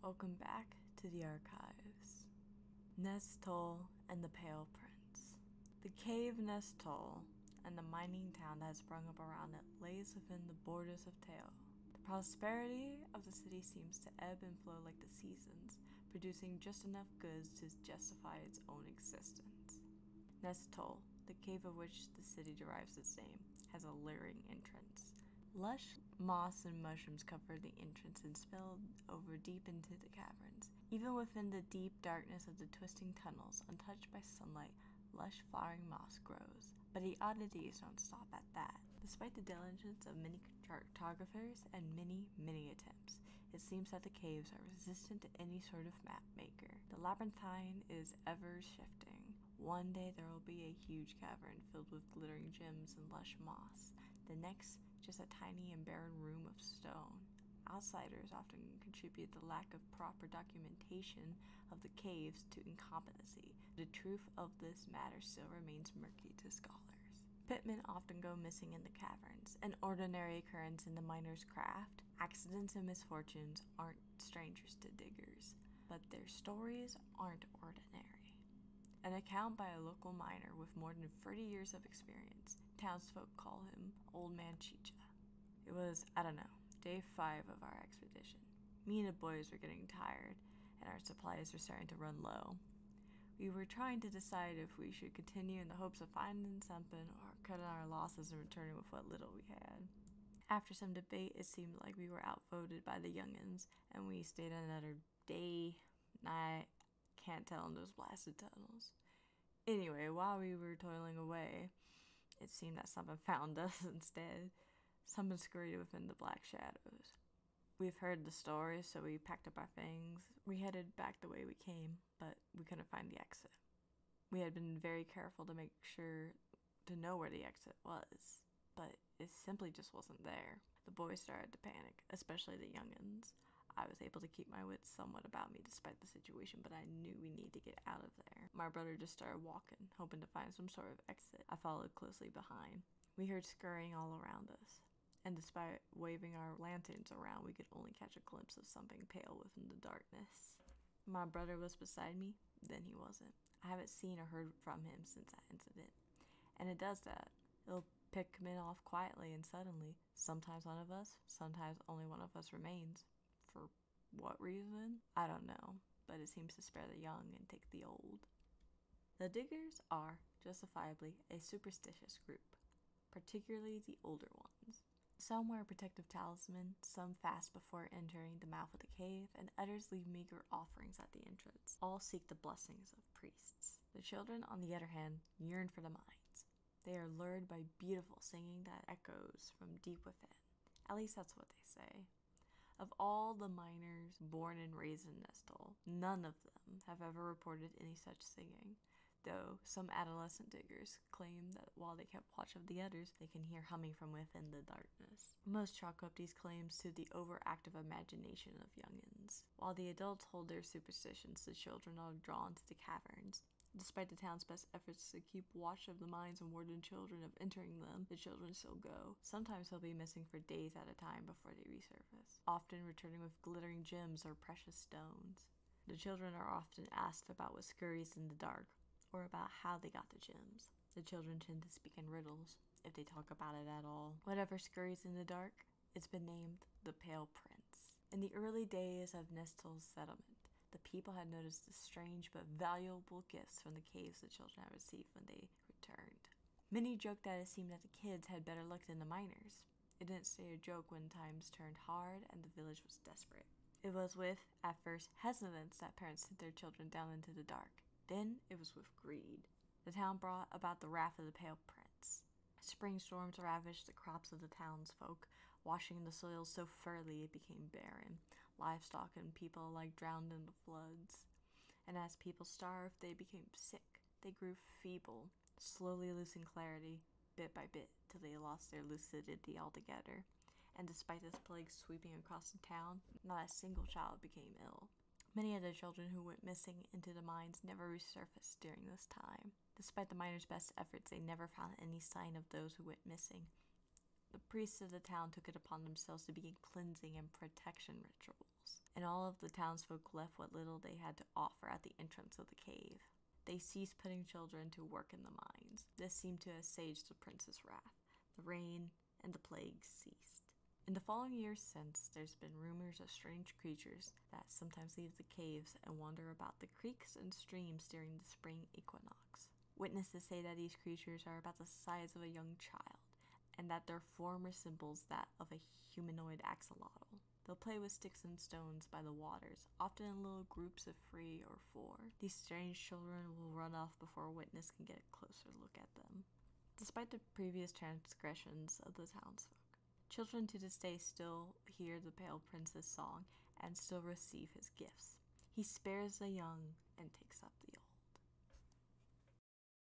Welcome back to the archives. Nez'Toll and the Pale Prince. The cave Nez'Toll and the mining town that has sprung up around it lays within the borders of Te'o. The prosperity of the city seems to ebb and flow like the seasons, producing just enough goods to justify its own existence. Nez'Toll, the cave of which the city derives its name, has a leering entrance. Lush moss and mushrooms cover the entrance and spill over deep into the caverns. Even within the deep darkness of the twisting tunnels, untouched by sunlight, lush flowering moss grows. But the oddities don't stop at that. Despite the diligence of many cartographers and many attempts, it seems that the caves are resistant to any sort of map maker. The labyrinthine is ever shifting. One day there will be a huge cavern filled with glittering gems and lush moss. The next, just a tiny and barren room of stone. Outsiders often contribute the lack of proper documentation of the caves to incompetency. The truth of this matter still remains murky to scholars. Pitmen often go missing in the caverns, an ordinary occurrence in the miner's craft. Accidents and misfortunes aren't strangers to diggers, but their stories aren't ordinary. An account by a local miner with more than 30 years of experience. Townsfolk call him Old Man Chicha. It was, day 5 of our expedition. Me and the boys were getting tired, and our supplies were starting to run low. We were trying to decide if we should continue in the hopes of finding something or cutting our losses and returning with what little we had. After some debate, it seemed like we were outvoted by the youngins, and we stayed another day, night, can't tell in those blasted tunnels. Anyway, while we were toiling away, it seemed that something found us instead. Something scurried within the black shadows. We've heard the story, so we packed up our things. We headed back the way we came, but we couldn't find the exit. We had been very careful to make sure to know where the exit was, but it simply just wasn't there. The boys started to panic, especially the youngins. I was able to keep my wits somewhat about me despite the situation, but I knew we needed to get out of there. My brother just started walking, hoping to find some sort of exit. I followed closely behind. We heard scurrying all around us, and despite waving our lanterns around, we could only catch a glimpse of something pale within the darkness. My brother was beside me, then he wasn't. I haven't seen or heard from him since that incident, and it does that. It'll pick men off quietly and suddenly. Sometimes one of us, sometimes only one of us remains. For what reason? I don't know, but it seems to spare the young and take the old. The diggers are, justifiably, a superstitious group, particularly the older ones. Some wear protective talisman, some fast before entering the mouth of the cave, and others leave meager offerings at the entrance. All seek the blessings of priests. The children, on the other hand, yearn for the mines. They are lured by beautiful singing that echoes from deep within. At least that's what they say. Of all the miners born and raised in Nez'Toll, none of them have ever reported any such singing, though some adolescent diggers claim that while they kept watch of the others, they can hear humming from within the darkness. Most chalk up these claims to the overactive imagination of youngins. While the adults hold their superstitions, the children are drawn to the caverns. Despite the town's best efforts to keep watch of the mines and warn children of entering them, the children still go. Sometimes they'll be missing for days at a time before they resurface, often returning with glittering gems or precious stones. The children are often asked about what scurries in the dark, or about how they got the gems. The children tend to speak in riddles, if they talk about it at all. Whatever scurries in the dark, it's been named the Pale Prince. In the early days of Nez'Toll's settlement, the people had noticed the strange but valuable gifts from the caves the children had received when they returned. Many joked that it seemed that the kids had better luck than the miners. It didn't stay a joke when times turned hard and the village was desperate. It was with, at first, hesitance that parents sent their children down into the dark. Then it was with greed. The town brought about the wrath of the Pale Prince. Spring storms ravaged the crops of the townsfolk, washing the soil so thoroughly it became barren. Livestock and people alike drowned in the floods. And as people starved, they became sick. They grew feeble, slowly losing clarity, bit by bit, till they lost their lucidity altogether. And despite this plague sweeping across the town, not a single child became ill. Many of the children who went missing into the mines never resurfaced during this time. Despite the miners' best efforts, they never found any sign of those who went missing. The priests of the town took it upon themselves to begin cleansing and protection rituals. animals, and all of the townsfolk left what little they had to offer at the entrance of the cave. They ceased putting children to work in the mines. This seemed to assuage the prince's wrath. The rain and the plague ceased. In the following years since, there's been rumors of strange creatures that sometimes leave the caves and wander about the creeks and streams during the spring equinox. Witnesses say that these creatures are about the size of a young child, and that their form resembles that of a humanoid axolotl. They'll play with sticks and stones by the waters, often in little groups of 3 or 4. These strange children will run off before a witness can get a closer look at them. Despite the previous transgressions of the townsfolk, children to this day still hear the Pale Prince's song and still receive his gifts. He spares the young and takes up